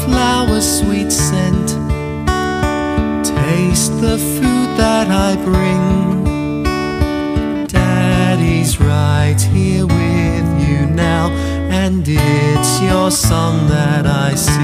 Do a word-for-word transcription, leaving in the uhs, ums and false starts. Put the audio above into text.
flower sweet scent. Taste the food that I bring. Daddy's right here with you now, and it's your song that I sing.